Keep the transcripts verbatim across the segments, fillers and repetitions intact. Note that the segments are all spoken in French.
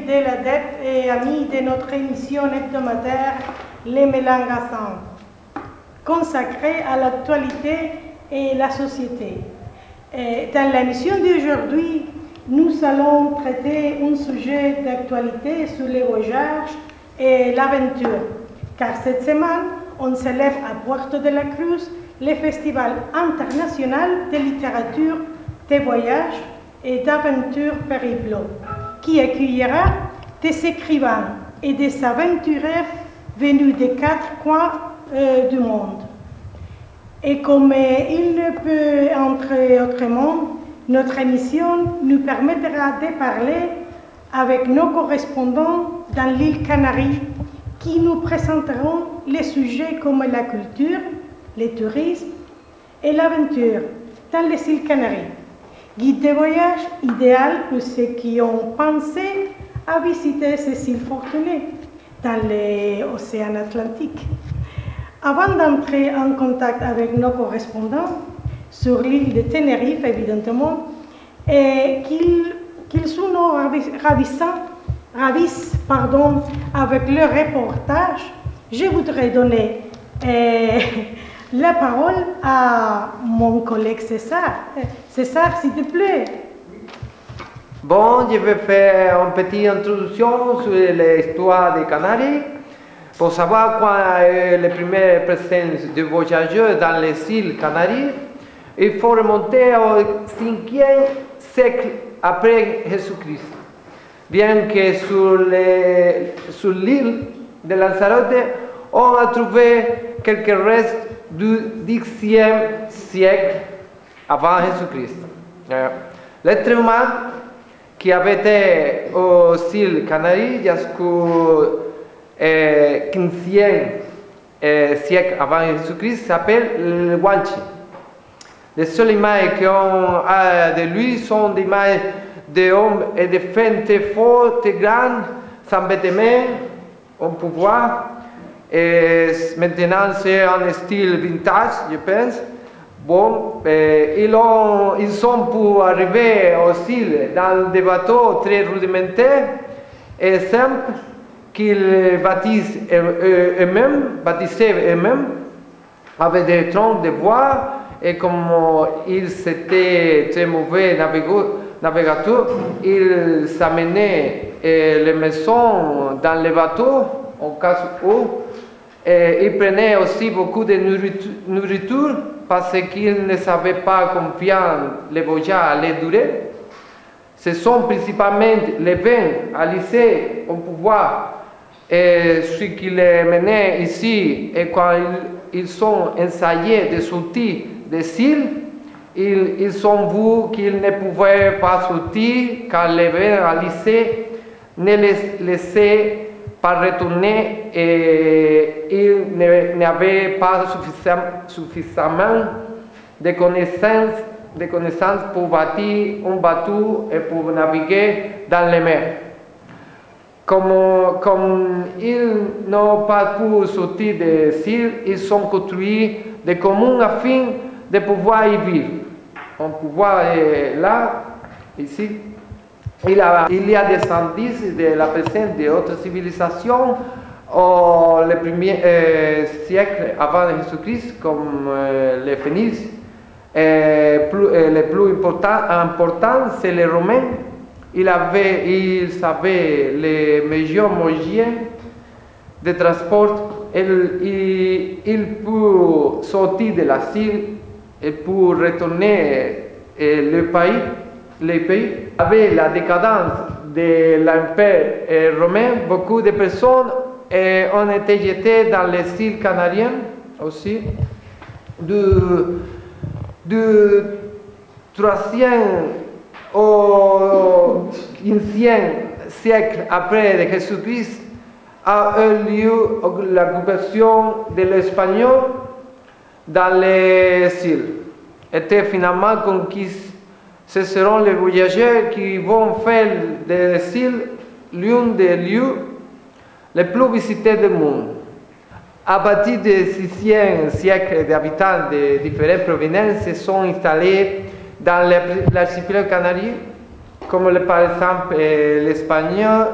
fidèles adeptes et amis de notre émission hebdomadaire Les Mélangassants, consacrée à l'actualité et la société. Et dans l'émission d'aujourd'hui, nous allons traiter un sujet d'actualité sur les voyages et l'aventure, car cette semaine, on célèbre à Puerto de la Cruz le Festival international de littérature, de voyages et d'aventures périplo, qui accueillera des écrivains et des aventuriers venus des quatre coins euh, du monde. Et comme euh, il ne peut entrer autrement, notre émission nous permettra de parler avec nos correspondants dans l'île Canaries, qui nous présenteront les sujets comme la culture, le tourisme et l'aventure dans les îles Canaries. Guide de voyage idéal pour ceux qui ont pensé à visiter ces îles fortunées dans l'océan Atlantique. Avant d'entrer en contact avec nos correspondants sur l'île de Tenerife, évidemment, et qu'ils qu'ils sont ravissants, ravissent pardon, avec leur reportage, je voudrais donner euh, la parole à mon collègue César. César, s'il te plaît. Bon, je vais faire une petite introduction sur l'histoire des Canaries. Pour savoir quand est la première présence de voyageurs dans les îles Canaries, il faut remonter au cinquième siècle après Jésus-Christ. Bien que sur l'île de Lanzarote, on a trouvé quelques restes du dixième siècle avant Jésus-Christ. L'être humain qui avait été aux îles Canaries jusqu'au quinzième siècle avant Jésus-Christ s'appelle le Guanche. Les seules images qu'on a de lui sont des images d'hommes et de femmes très fortes, très grandes, sans vêtements, on peut voir. Et maintenant, c'est un style vintage, je pense. Bon, eh, ils, ont, ils sont pour arriver aux îles dans des bateaux très rudimentaires et simples qu'ils bâtissent eux-mêmes, bâtissaient eux-mêmes avec des troncs de bois. Et comme ils étaient très mauvais navigateurs, ils amenaient eh, les maisons dans les bateaux, en cas où. Et ils prenaient aussi beaucoup de nourriture parce qu'ils ne savaient pas combien le voyage allait durer. Ce sont principalement les vins à lycée, on peut voir, et ceux qui les menaient ici, et quand ils, ils sont ensayés de sortir des îles, ils, ils ont vu qu'ils ne pouvaient pas sortir car les vins à lycée ne les laissaient pas retourner et ils n'avaient pas suffisamment de connaissances, de connaissances pour bâtir un bateau et pour naviguer dans les mers. Comme, comme ils n'ont pas pu sortir des îles, ils ont construit des communes afin de pouvoir y vivre. On peut voir là, ici, Il, a, il y a des indices de la présence d'autres civilisations au le premier euh, siècle avant Jésus-Christ, comme euh, les Phéniciens. Le plus important, important c'est les Romains. Ils, avaient, ils avaient les meilleurs moyens de transport. Ils, ils peuvent sortir de l'asile et pour retourner euh, le pays. Les pays. Avec la décadence de l'Empire romain, beaucoup de personnes eh, ont été jetées dans les îles canariennes aussi. Du, du troisième au quinzième siècle après Jésus-Christ a eu lieu l'occupation de l'espagnol dans les îles. Était finalement conquise. Ce seront les voyageurs qui vont faire des îles l'un des lieux les plus visités du monde. À partir du sixième siècle, des habitants de différentes provinces se sont installés dans l'archipel canarien, comme par exemple l'espagnol,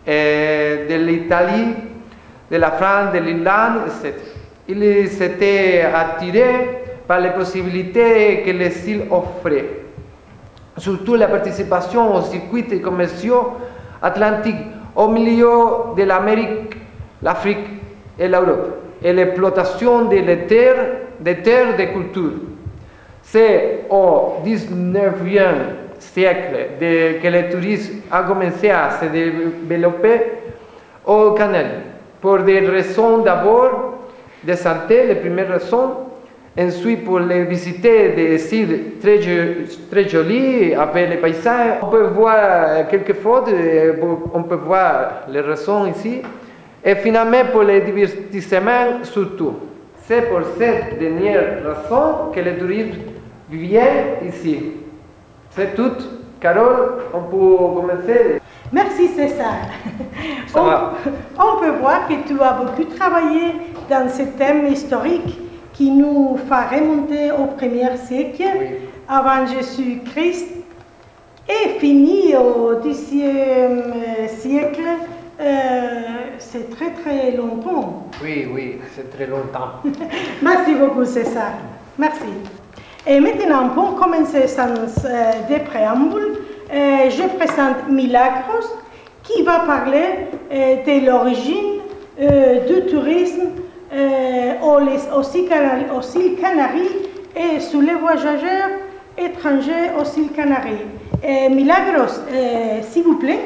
et de l'Italie, de la France, de l'Irlande, et cetera. Ils s'étaient attirés par les possibilités que les îles offraient, surtout la participation aux circuits commerciaux atlantiques au milieu de l'Amérique, l'Afrique et l'Europe, et l'exploitation des terres, des terres de culture. C'est au dix-neuvième siècle que le tourisme a commencé à se développer au Canada, pour des raisons d'abord de santé, les premières raisons, ensuite pour les visiter des îles très, très jolies avec les paysages. On peut voir quelques photos, on peut voir les raisons ici, et finalement pour les divertissements surtout. C'est pour cette dernière raison que les touristes viennent ici. C'est tout. Carole, on peut commencer. Merci César. Ça on, va. on peut voir que tu as beaucoup travaillé dans ce thème historique qui nous fait remonter au premier siècle, Oui. avant Jésus-Christ, et fini au dixième siècle. Euh, c'est très très longtemps. Oui, oui, c'est très longtemps. Merci beaucoup César. Merci. Et maintenant, pour commencer sans euh, des préambules, euh, je présente Milagros qui va parler euh, de l'origine euh, du tourisme euh, aux, aux, îles Canaries, aux îles Canaries et sur les voyageurs étrangers aux îles Canaries. Euh, Milagros, euh, s'il vous plaît.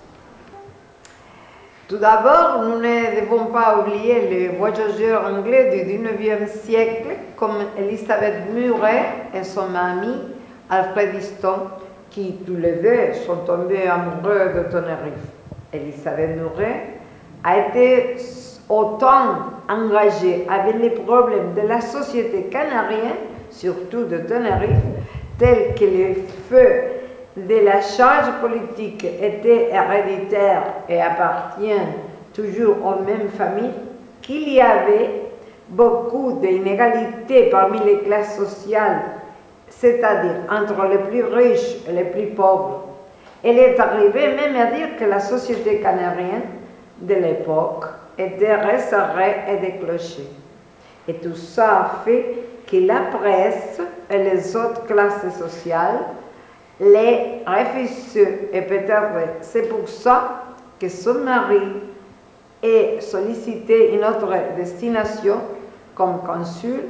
Tout d'abord, nous ne devons pas oublier les voyageurs anglais du dix-neuvième siècle comme Elizabeth Murray et son ami Alfred Easton, qui tous les deux sont tombés amoureux de Tenerife. Elizabeth Murray a été autant engagée avec les problèmes de la société canarienne, surtout de Tenerife, tels que les feux de la charge politique était héréditaire et appartient toujours aux mêmes familles, qu'il y avait beaucoup d'inégalités parmi les classes sociales, c'est-à-dire entre les plus riches et les plus pauvres. Elle est arrivée même à dire que la société canarienne de l'époque était resserrée et déclochée. Et tout ça a fait que la presse et les autres classes sociales les refusent, et peut-être c'est pour ça que son mari est sollicité une autre destination comme consul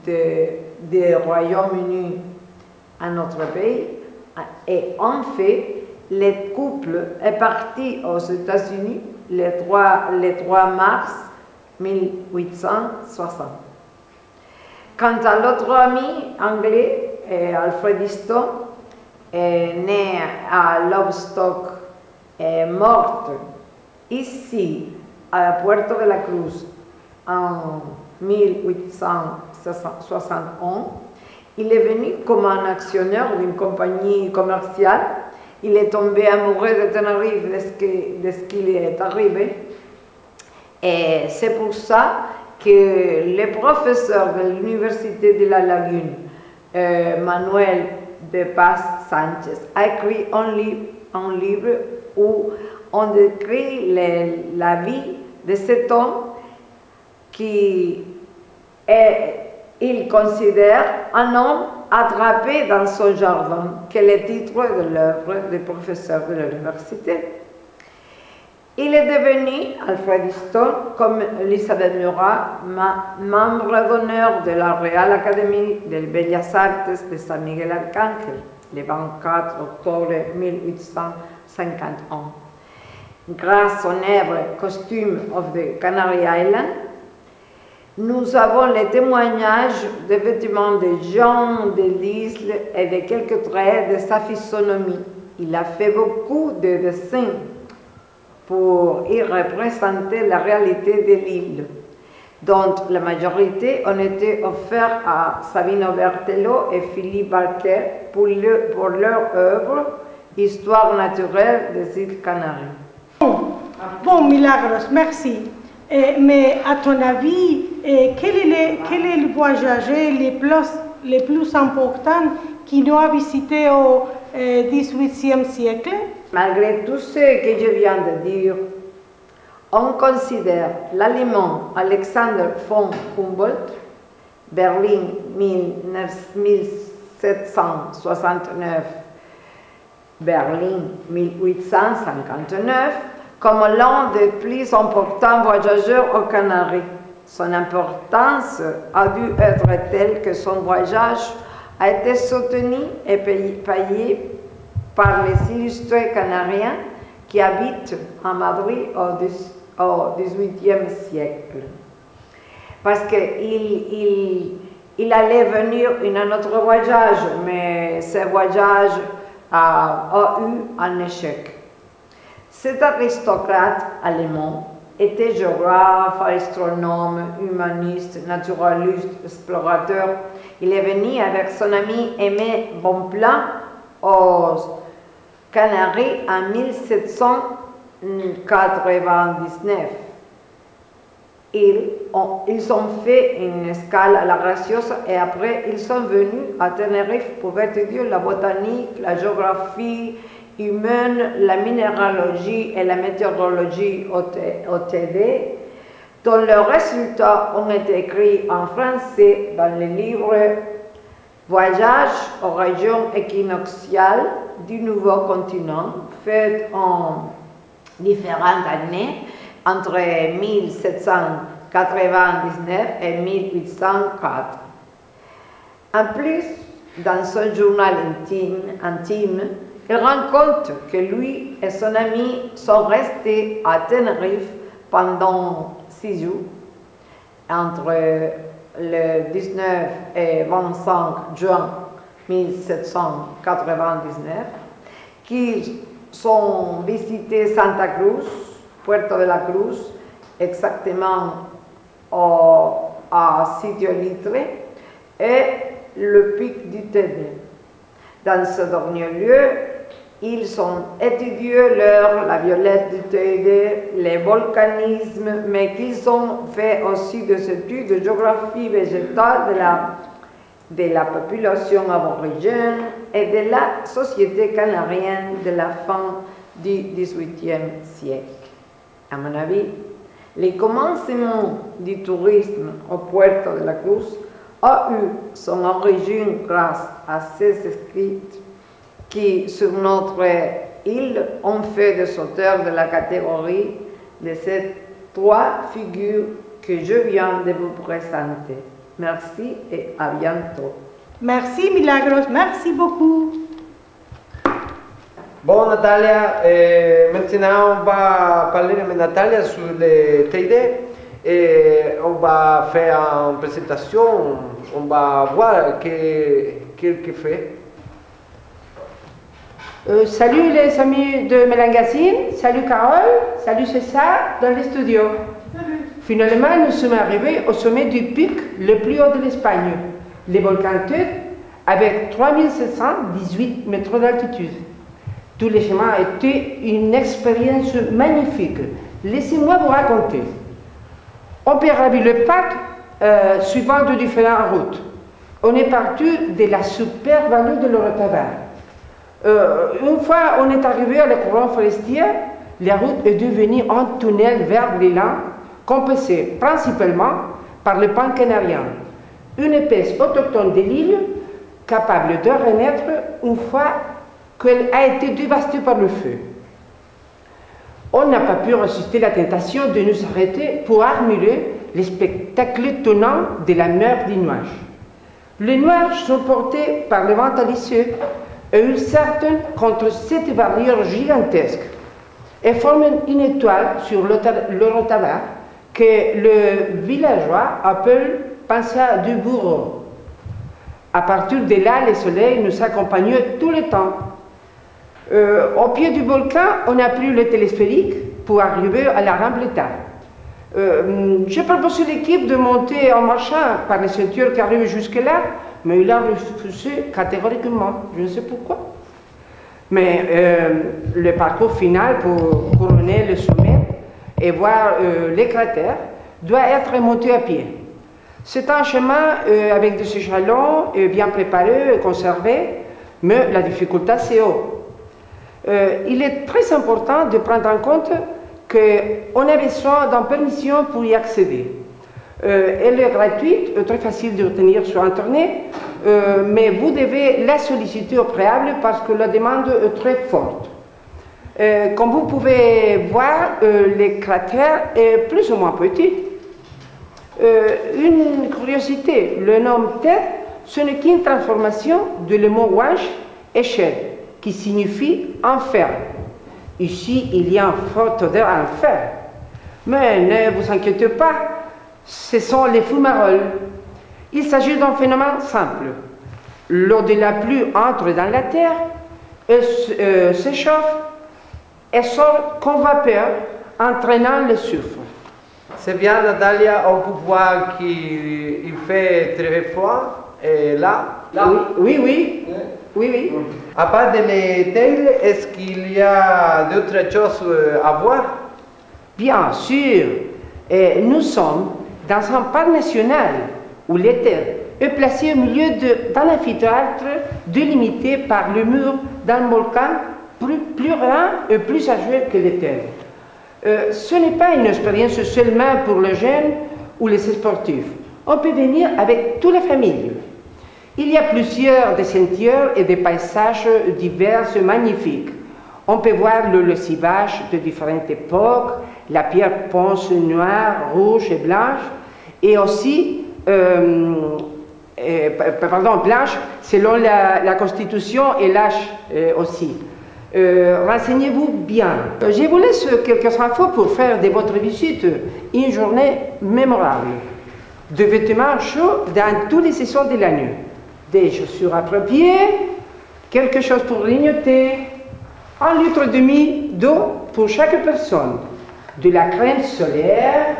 du Royaume-Uni à notre pays. Et en fait, le couple est parti aux États-Unis le trois mars mille huit cent soixante. Quant à l'autre ami anglais, Alfred Easton, est né à Lowestoft, est morte ici, à Puerto de la Cruz, en mille huit cent soixante et onze. Il est venu comme un actionnaire d'une compagnie commerciale. Il est tombé amoureux de Tenerife dès ce qu'il est arrivé. Et c'est pour ça que le professeur de l'Université de la Lagune, euh, Manuel de Paz Sanchez, a écrit un livre, un livre où on décrit les, la vie de cet homme qui est, il considère un homme attrapé dans son jardin, qui est le titre de l'œuvre du professeur de l'université. Il est devenu, Alfred Easton, comme Elizabeth Murray, membre d'honneur de la Real Académie des Bellas Artes de San Miguel Arcángel, le vingt-quatre octobre mille huit cent cinquante et un. Grâce au célèbre Costume of the Canary Islands, nous avons les témoignages des vêtements des gens de l'île et de quelques traits de sa physionomie. Il a fait beaucoup de dessins pour y représenter la réalité de l'île, dont la majorité ont été offerts à Sabino Bertello et Philippe Barker pour, le, pour leur œuvre Histoire naturelle des îles Canaries. Bon, bon Milagros, merci. Et, mais à ton avis, et quel, est le, quel est le voyageur le plus, le plus important qui nous a visité au dix-huitième siècle? Malgré tout ce que je viens de dire, On considère l'allemand Alexander von Humboldt, Berlin mille sept cent soixante-neuf, Berlin mille huit cent cinquante-neuf, comme l'un des plus importants voyageurs aux Canaries. Son importance a dû être telle que son voyage a été soutenu et payé, payé par les illustrés canariens qui habitent à Madrid au dix-huitième siècle. Parce qu'il il, il allait venir un autre voyage, mais ce voyage a, a eu un échec. Cet aristocrate allemand était géographe, astronome, humaniste, naturaliste, explorateur. Il est venu avec son ami Aimé Bonpland aux Canaries en mille sept cent quatre-vingt-dix-neuf. Ils ont, ils ont fait une escale à la Graciosa et après ils sont venus à Tenerife pour étudier la botanique, la géographie humaine, la minéralogie et la météorologie au T D, dont leurs résultats ont été écrits en français dans le livre Voyage aux régions équinoxiales du nouveau continent, fait en différentes années entre mille sept cent quatre-vingt-dix-neuf et mille huit cent quatre. En plus, dans son journal intime, intime il rend compte que lui et son ami sont restés à Tenerife pendant six jours, entre le dix-neuf et vingt-cinq juin mille sept cent quatre-vingt-dix-neuf, qu'ils ont visité Santa Cruz, Puerto de la Cruz, exactement au, à Sitio Litre, et le pic du Tédé. Dans ce dernier lieu, ils ont étudié l'heure, la violette du Tédé, les volcanismes, mais qu'ils ont fait aussi des études de géographie végétale de la, de la population aborigène et de la société canarienne de la fin du dix-huitième siècle. À mon avis, les commencements du tourisme au Puerto de la Cruz a eu son origine grâce à ces écrits qui, sur notre île, ont fait des auteurs de la catégorie de ces trois figures que je viens de vous présenter. Merci et à bientôt. Merci Milagros, merci beaucoup. Bon, Natalia, euh, maintenant on va parler avec Natalia sur le T D et on va faire une présentation, on va voir qu'est-ce qu'il fait. Euh, salut les amis de Melangazine, salut Carole, salut César dans les studios. Salut. Finalement, nous sommes arrivés au sommet du pic le plus haut de l'Espagne, le volcan Tet, avec trois mille sept cent dix-huit mètres d'altitude. Tout le chemin a été une expérience magnifique. Laissez-moi vous raconter. On peut ravir le parc euh, suivant de différentes routes. On est parti de la super vallée de l'Orotava. Euh, une fois on est arrivé à la couronne forestière, la route est devenue un tunnel vert brillant, composé principalement par le pan canarien, une espèce autochtone de l'île capable de renaître une fois qu'elle a été dévastée par le feu. On n'a pas pu résister la tentation de nous arrêter pour admirer le spectacle étonnant de la mer des nuages. Les nuages sont portés par le vent alisieux et ils sortent contre cette barrière gigantesque et forment une étoile sur l'Orotava que le villageois appelle Panza du Bourreau. À partir de là, le soleil nous accompagnait tout le temps. Euh, au pied du volcan, on a pris le télesphérique pour arriver à la Rambleta. Euh, J'ai proposé à l'équipe de monter en marchant par les ceintures qui arrivent jusque-là, mais il a refusé catégoriquement, je ne sais pourquoi. Mais euh, le parcours final pour couronner le sommet et voir euh, les cratères doit être monté à pied. C'est un chemin euh, avec des échelons euh, bien préparés et conservés, mais la difficulté c'est haut. Euh, il est très important de prendre en compte qu'on a besoin d'une permission pour y accéder. Euh, elle est gratuite, très facile de retenir sur Internet, euh, mais vous devez la solliciter au préalable parce que la demande est très forte. Euh, comme vous pouvez voir, euh, les cratères est plus ou moins petit. Euh, une curiosité, le nom Terre, ce n'est qu'une transformation de le mot Wanch, échelle, qui signifie enfer. Ici, il y a une forte odeur à enfer. Mais ne vous inquiétez pas, ce sont les fumaroles. Il s'agit d'un phénomène simple. L'eau de la pluie entre dans la terre, elle euh, s'échauffe et sort comme vapeur, entraînant le soufre. C'est bien, Natalia, on peut voir qu'il fait très froid. Et là, là. Oui, oui, oui. oui, oui. À part de les tels, est-ce qu'il y a d'autres choses à voir? Bien sûr. Et nous sommes dans un parc national où l'éther est placé au milieu d'un amphithéâtre délimité par le mur d'un volcan plus, plus grand et plus âgé que l'éther. Euh, ce n'est pas une expérience seulement pour les jeunes ou les sportifs. On peut venir avec toute la famille. Il y a plusieurs des sentiers et des paysages divers et magnifiques. On peut voir le lessivage de différentes époques, la pierre ponce noire, rouge et blanche, et aussi, euh, euh, pardon, blanche selon la, la Constitution et l'âge euh, aussi. Euh, Renseignez-vous bien. Je vous laisse quelques infos pour faire de votre visite une journée mémorable. De vêtements chauds dans toutes les saisons de l'année. Des chaussures appropriées, quelque chose pour grignoter, un litre et demi d'eau pour chaque personne, de la crème solaire,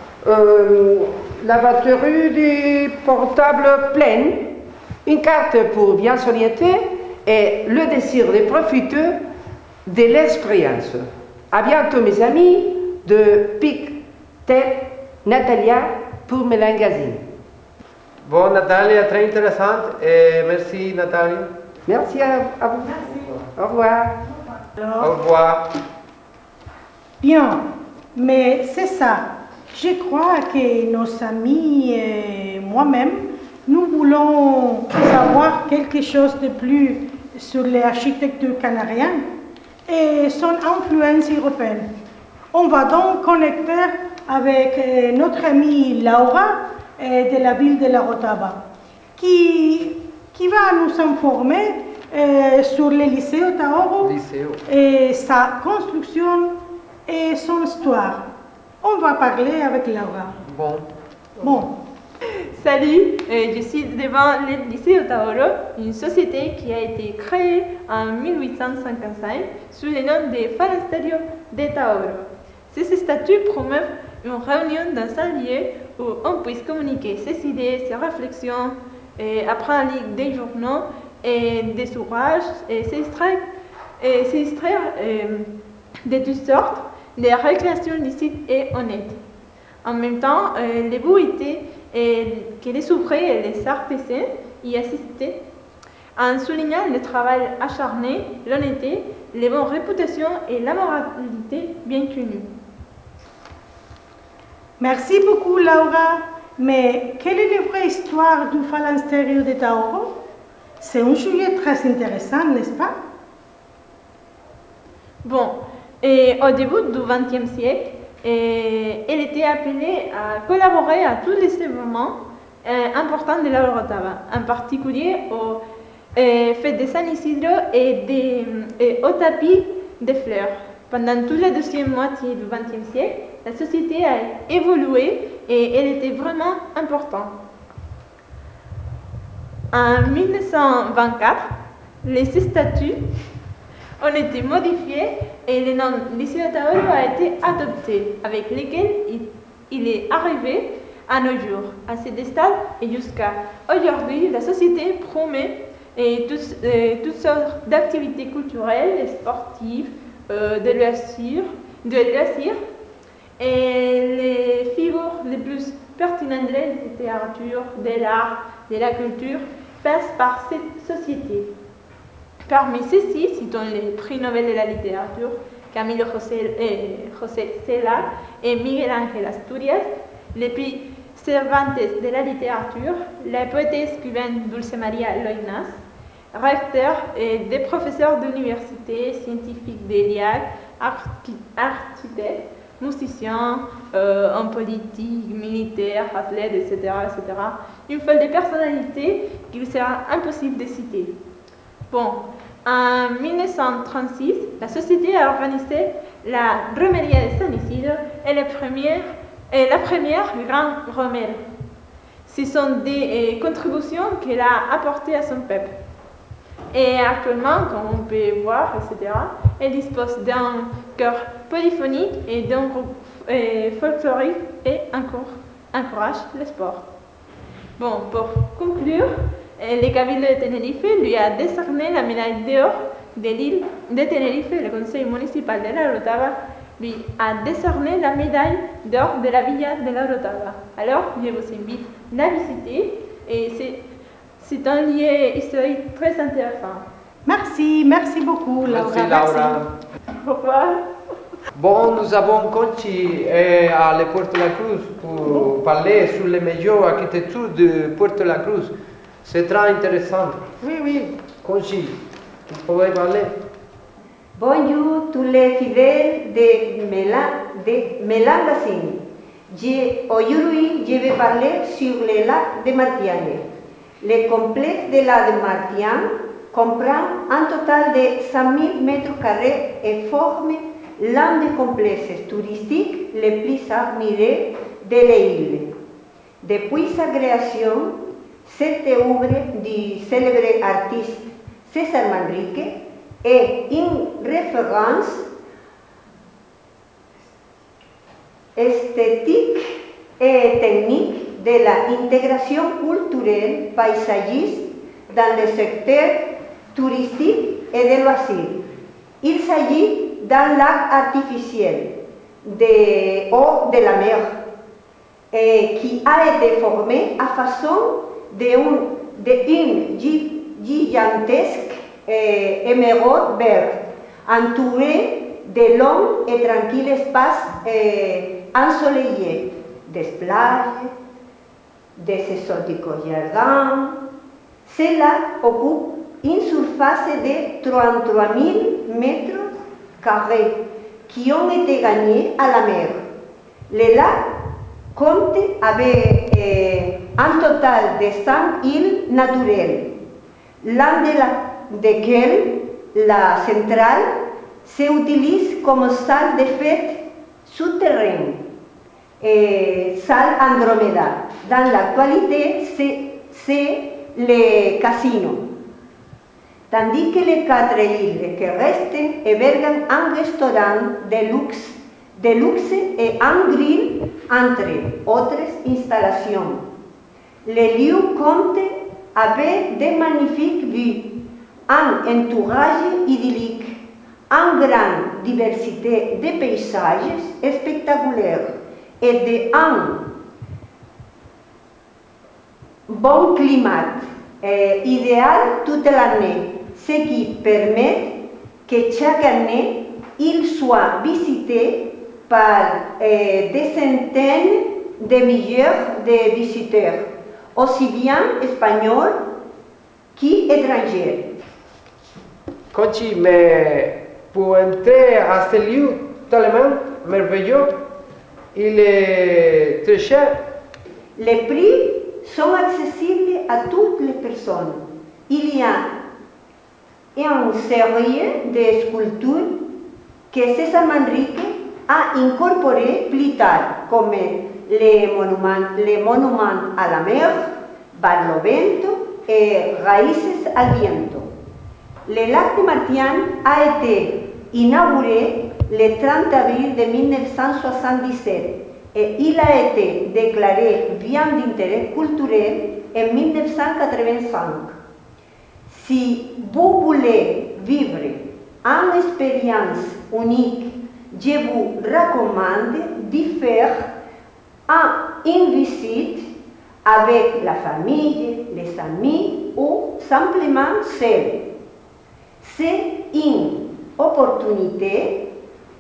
euh, la batterie du portable pleine, une carte pour bien s'orienter et le désir de profiter de l'expérience. À bientôt mes amis de Pic Tête Natalia pour Melangazine. Bon, Natalia, très intéressante et merci, Natalia. Merci à, à vous. Merci. Au revoir. Alors, Au revoir. bien, mais c'est ça. Je crois que nos amis et moi-même, nous voulons savoir quelque chose de plus sur l'architecture canarienne et son influence européenne. On va donc connecter avec notre amie Laura de la ville de La Rotava, qui, qui va nous informer euh, sur le lycée Otaoro et sa construction et son histoire. On va parler avec Laura. Bon. Bon. Salut, euh, je suis devant le lycée Otaoro, une société qui a été créée en mille huit cent cinquante-cinq sous le nom de Phalansterio de Taoro. Ces statuts promeuvent une réunion dans un lieu où on puisse communiquer ses idées, ses réflexions, et apprendre à lire des journaux et des ouvrages, et s'extraire, et s'extraire euh, de toutes sortes de récréations licites et honnêtes. En même temps, euh, le but était euh, que les ouvriers et les artisans y assistaient en soulignant le travail acharné, l'honnêteté, les bonnes réputations et la moralité bien connue. Merci beaucoup, Laura. Mais quelle est la vraie histoire du Phalansterio de Taoro? C'est un sujet très intéressant, n'est-ce pas? Bon, et au début du vingtième siècle, et elle était appelée à collaborer à tous les événements euh, importants de la Rotava, en particulier aux euh, fêtes de San Isidro et, des, et au tapis des fleurs. Pendant toute la deuxième moitié du vingtième siècle, la société a évolué et elle était vraiment importante. En mille neuf cent vingt-quatre, les statuts ont été modifiés et le nom lycée Otaoro a été adopté, avec lequel il, il est arrivé à nos jours, à ce stade et jusqu'à aujourd'hui. La société promet et toutes, euh, toutes sortes d'activités culturelles et sportives, euh, de loisirs, de loisirs et les figures les plus pertinentes de la littérature, de l'art, de la culture passent par cette société. Parmi ceux-ci, citons les prix Nobel de la littérature, Camilo José, eh, José Cela et Miguel Ángel Asturias, les prix Cervantes de la littérature, la poétesse cubaine Dulce María Loinas, recteur et des professeurs d'université, scientifiques de l'I A C, architectes, musiciens, euh, hommes politiques, militaires, athlètes, et cetera, et cetera. Une foule de personnalités qu'il sera impossible de citer. Bon, en mille neuf cent trente-six, la société a organisé la Romería de San Isidro et la première, et la première grande romaine. Ce sont des euh, contributions qu'elle a apportées à son peuple. Et actuellement, comme on peut voir, et cetera, elle dispose d'un chœur polyphonique et d'un groupe euh, folklorique et encourage le sport. Bon, pour conclure, euh, le Cabildo de Tenerife lui a décerné la médaille d'or de l'île de Tenerife. Le conseil municipal de la Orotava lui a décerné la médaille d'or de la Villa de la Orotava. Alors, je vous invite à la visiter et c'est C'est un lieu historique très intéressant. Merci, merci beaucoup, Laura. Merci, Laura. Au revoir. Bon, nous avons Conchi eh, à la Puerto La Cruz pour parler sur les meilleures architectures de Puerto La Cruz. C'est très intéressant. Oui, oui. Conchi, tu pourrais parler? Bonjour tous les fidèles de Melan, de Melangasin. Aujourd'hui, je vais parler sur le lac de Martianes. Le complexe de la de Martianes comprend un total de cinq mille mètres carrés et forme l'un des complexes touristiques les plus admirés de l'île. Depuis sa création, cette œuvre du célèbre artiste César Manrique est une référence esthétique et technique de l'intégration culturelle paysagiste dans le secteur touristique et de loisirs. Il s'agit d'un lac artificiel de haut de la mer et qui a été formé à façon d'une gigantesque émeraude verte, entouré de longs et tranquilles espaces ensoleillés, des plages, des exotiques jardins. Ce lac occupe une surface de trente-trois mille mètres carrés qui ont été gagnés à la mer. Le lac compte avec euh, un total de cinq îles naturelles, l'un de desquelles, la centrale, s'utilise comme salle de fête souterraine, et salle Andromeda. Dans l'actualité, c'est le casino. Tandis que les quatre îles qui restent hébergent un restaurant de luxe, de luxe et un grill, entre autres installations. Le lieu compte avec de magnifiques vues, un entourage idyllique, une grande diversité de paysages spectaculaires et un bon climat eh, idéal toute l'année, ce qui permet que chaque année il soit visité par eh, des centaines de milliers de visiteurs, aussi bien espagnols qu'étrangers. Conchi, mais pour entrer à ce lieu tellement merveilleux, il est très cher. Les prix sont accessibles à toutes les personnes. Il y a une série de sculptures que César Manrique a incorporées plus tard, comme les monuments, les monuments à la mer, Barlovento et Raíces al Viento. Le lac de Martianes a été inauguré le trente avril de mille neuf cent soixante-dix-sept et il a été déclaré bien d'intérêt culturel en mille neuf cent quatre-vingt-cinq. Si vous voulez vivre une expérience unique, je vous recommande de faire une visite avec la famille, les amis ou simplement seul. C'est une opportunité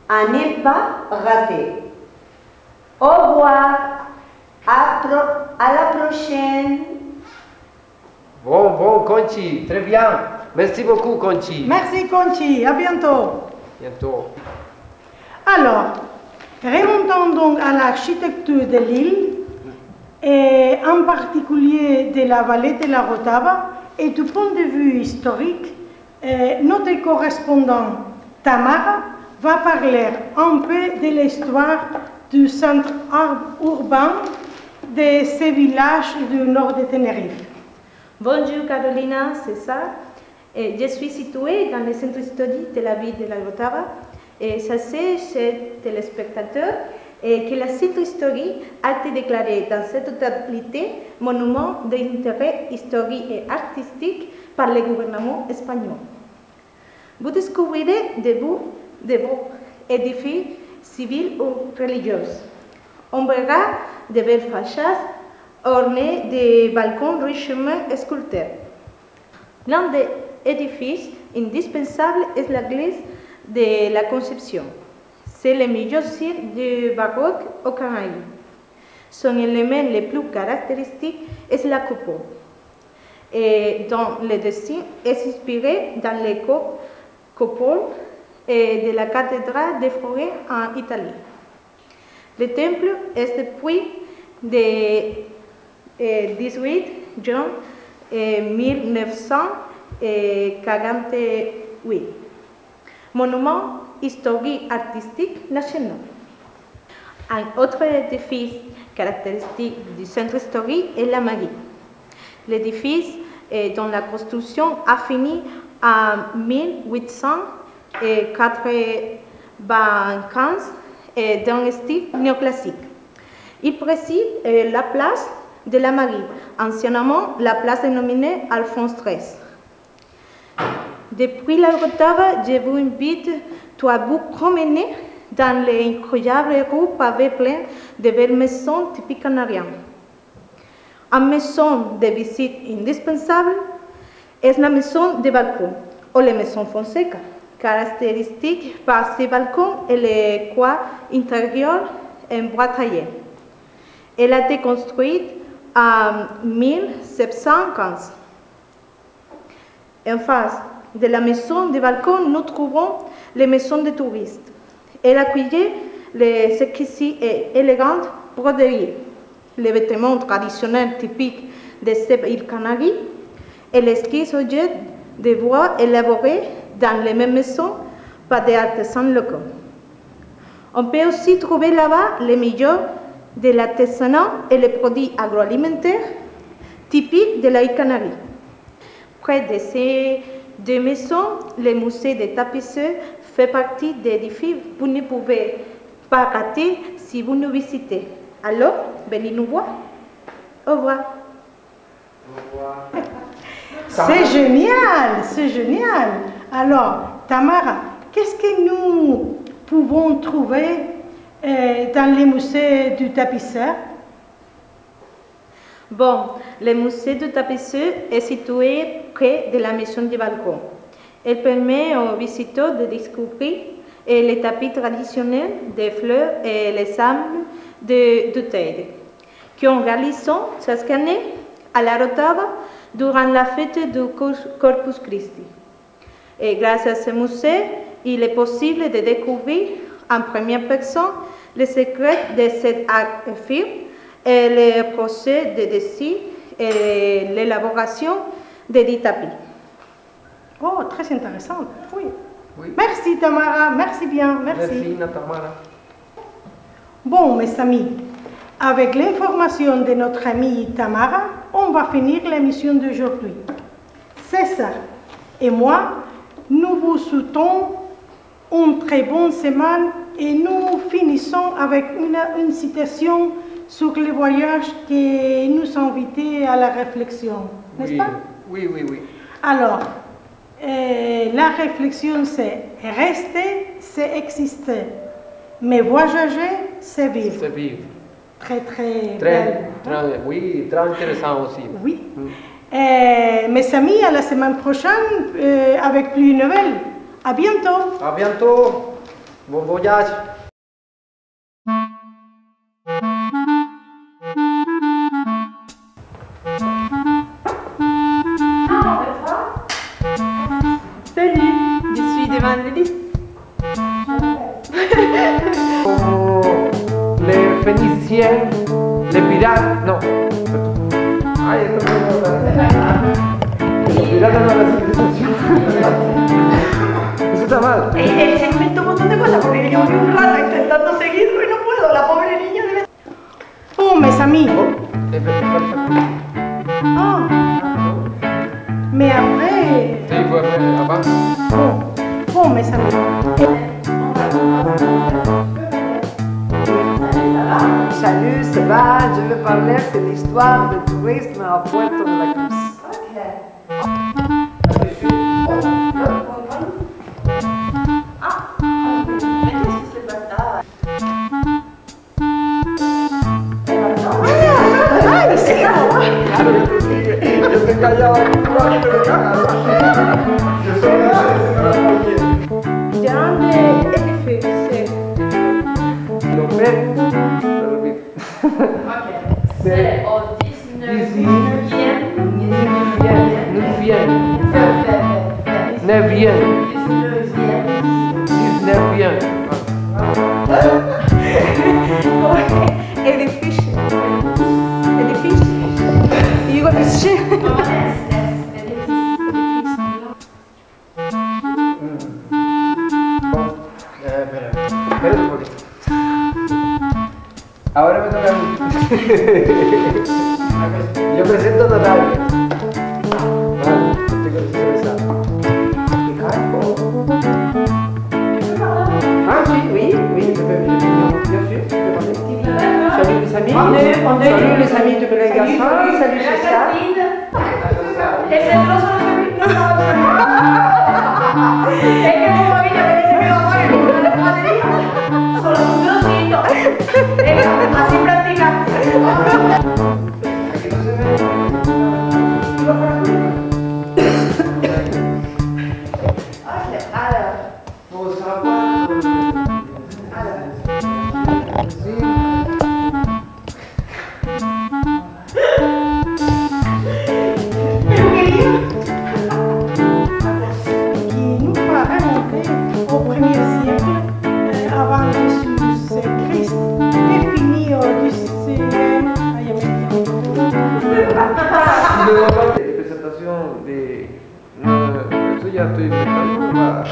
à ne pas rater. Au revoir, à, pro à la prochaine. Bon, bon, Conchi, très bien. Merci beaucoup, Conchi. Merci Conchi, à bientôt. Bientôt. Alors, remontons donc à l'architecture de l'île, et en particulier de la vallée de la Rotava, et du point de vue historique, euh, notre correspondant Tamara va parler un peu de l'histoire du centre urbain de ces villages du nord de Tenerife. Bonjour Carolina, c'est ça. Et je suis située dans le centre historique de la ville de la Rotava. Et ça c'est chez téléspectateurs et que le centre historique a été déclaré dans cette totalité monument d'intérêt historique et artistique par le gouvernement espagnol. Vous découvrirez debout de beaux édifices civils ou religieux. On verra de belles façades ornées de balcons richement sculptés. L'un des édifices indispensables est l'église de la Conception. C'est le meilleur style du baroque aux Caraïbes. Son élément le plus caractéristique est la coupole, et dont le dessin est inspiré dans les coupoles de la cathédrale de Forès en Italie. Le temple est depuis le dix-huit juin mille neuf cent quarante-huit. Monument historique artistique national. Un autre édifice caractéristique du centre historique est la mairie. L'édifice, dont la construction a fini en mille huit cent quatre-vingt-quinze, est d'un style néoclassique. Il préside la place de la mairie, anciennement la place dénommée Alphonse treize. Depuis la Rotava, je vous invite à vous promener dans les incroyables rues pavées pleines de belles maisons typiques canariennes. Une maison de visite indispensable est la maison de balcon, ou la maison Fonseca, caractéristique par ses balcons et les coins intérieurs en bois taillé. Elle a été construite en mille sept cent quinze. En face de la maison de balcon, nous trouvons les maisons de touristes. Elle accueillait les exquisites et élégantes broderies, les vêtements traditionnels typiques de ces îles Canaries et les esquisses objets de bois élaborés dans les mêmes maisons par des artisans locaux. On peut aussi trouver là-bas les meilleurs de l'artisanat et les produits agroalimentaires typiques de l'île Canaries. Près de ces deux maisons, le musée des tapisseurs fait partie des édifices que vous ne pouvez pas rater si vous nous visitez. Alors, venez nous voir. Au revoir. Au revoir. C'est génial, c'est génial. Alors, Tamara, qu'est-ce que nous pouvons trouver euh, dans les musées du tapisseur? Bon, le musée du tapisseur est situé près de la maison du balcon. Elle permet aux visiteurs de découvrir les tapis traditionnels des fleurs et les sables de Duterte, qui ont réalisé chaque année à la Rotava durant la fête du Corpus Christi. Et grâce à ce musée, il est possible de découvrir en première personne les secrets de cet art éphémère et les procès de dessin et l'élaboration des dix tapis. Oh, très intéressant. Oui. Oui. Merci Tamara, merci bien, merci. Merci Tamara. Bon, mes amis, avec l'information de notre amie Tamara, on va finir l'émission d'aujourd'hui. César et moi, nous vous souhaitons une très bonne semaine et nous finissons avec une, une citation sur les voyages qui nous invitait à la réflexion, n'est-ce Oui. pas? Oui, oui, oui. Alors, euh, la réflexion c'est rester, c'est exister, mais voyager, c'est vivre. C'est vivre. Très, très, Très, belle. très, oui, très intéressant aussi. Oui. Mm. Euh, mes amis, à la semaine prochaine euh, avec plus de nouvelles. À bientôt. À bientôt. Bon voyage. Salut, je suis devant la liste. Les Phéniciens, les pirates, non. Ay, esto no Los piratas no la civilización. Eso está mal. Él, él se inventó un montón de cosas porque yo vi un rato intentando seguirlo y no puedo. La pobre niña debe... Oh, mes amis. Oh, eh, eh, falta. Oh. Mais après... Sí, pues abajo. Bon, bon mes amis. Salut, c'est va, je vais parler de l'histoire du tourisme à Puerto de la Cruz. Yo estoy callado, yo Grande edificio. Lo ves, lo olvido. C'est au dix-neuvième. Neuvième. Neuvième. Dix-neuvième. Edificio. Edificio. Y digo edificio. Espera, espera un poquito. Ahora me toca a mí. Yo presento a Natalia. Vale, tengo que empezar. Ah oui, oui, oui, je peux, je peux, bien sûr, je peux parler. Salut les amis, salut les amis de Belengassin, salut César. El centroso no se ve. Es que como vino que dice mi mamá que no le batería. Solo un trocito. Venga, así practica. Qui nous a inventé au premier siècle euh, avant Jésus-Christ et fini au dix-septième. Ay, ya me De presentación de. No, eso ya estoy inventando. va.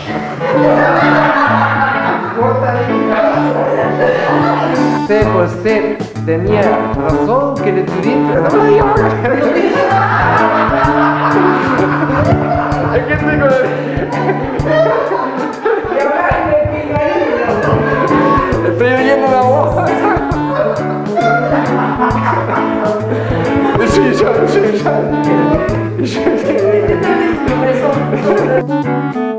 C por C tenía razón que el turista. Es que estoy con el. Estoy oyendo la voz. Sí, ya, sí, ya.